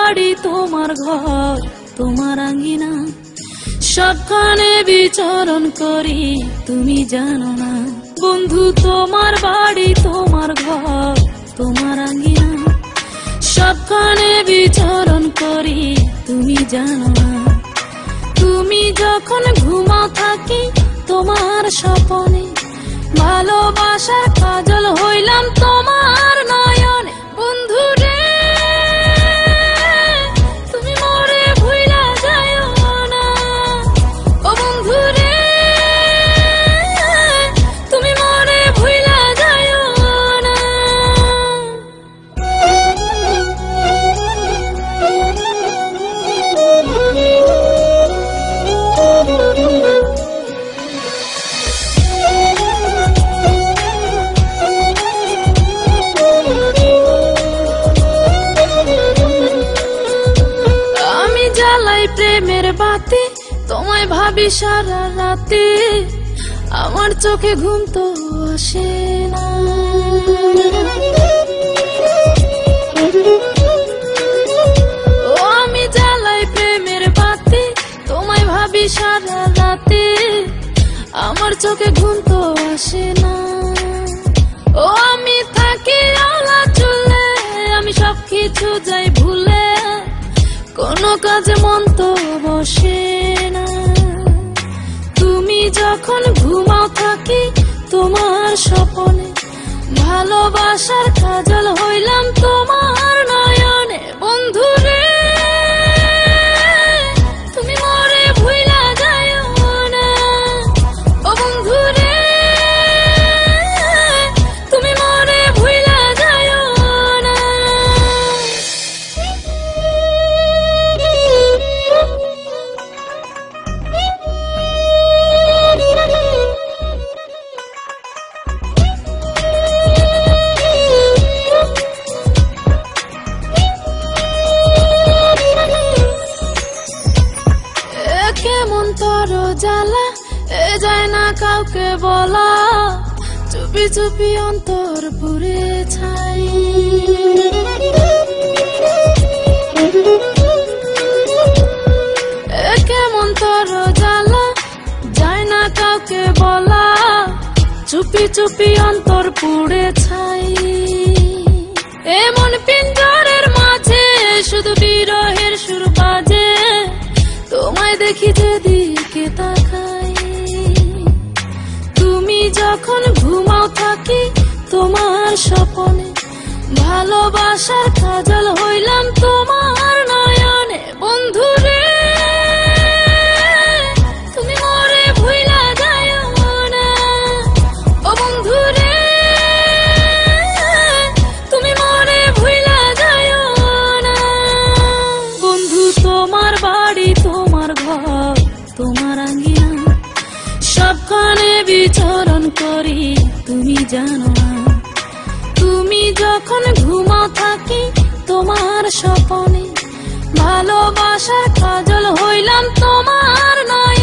বাড়ি তোমার ঘর তোমার আঙ্গিনা, সবখানে বিচরণ করি তুমি জানো না। বন্ধু তোমার বাড়ি তোমার ঘর তোমার আঙ্গিনা, সবখানে বিচরণ করি তুমি জানো না। তুমি যখন ঘুমাও থাকি তোমার স্বপনে, ভালোবাসার কাজল হইলাম তোমার নয়নে। বন্ধু রে তুমি মরে ভুইলা যাও না, ও বন্ধু রে তুমি মরে ভুইলা যাও না। প্রেমের বাতি তোমায় ভাবি সারা রাতে, আমার চোখে ঘুম তো আসে না। ও আমি জ্বালাই প্রেমের বাতি তোমায় ভাবি সারা রাতে, আমার চোখে ঘুম তো আসে না। ও আমি থাকি আলা চুলে, আমি সবকিছু যাই ভুলে, কোনো কাজে মন তো বসে না। তুমি যখন ঘুমাও থাকি তোমার স্বপনে, ভালোবাসার কাজল হইলাম তোমার নয়নে। বন্ধু রে তুমি মরে ভুইলা যাও না, ও বন্ধু রে তুমি মরে ভুইলা যাও না। কেমন তোর জ্বালা এ যায় না কাউকে বলা, চুপি চুপি অন্তর পুরে ছাই। কেমন তোর জ্বালা যায় না কাউকে বলা, চুপি চুপি অন্তর পুড়ে ছাই। এমন পিঞ্জরের মাঝে শুধু বিরহের সুর বাজে, তোমায় দেখি যেদিকে তাকাই। তুমি যখন ঘুমাও থাকি তোমার স্বপনে, ভালোবাসার কাজল হইলাম তোমার নয়নে। বন্ধু রে তুমি মরে ভুইলা যাও না, ও বন্ধু রে তুমি মরে ভুইলা যাও না। বন্ধু তোমার বাড়ি তোমার ঘর তোমার আঙ্গিনা, সবখানে বিচরণ করি তুমি জানো না। তুমি যখন ঘুমাও থাকি তোমার স্বপনে, ভালোবাসার কাজল হইলাম তোমার নয়।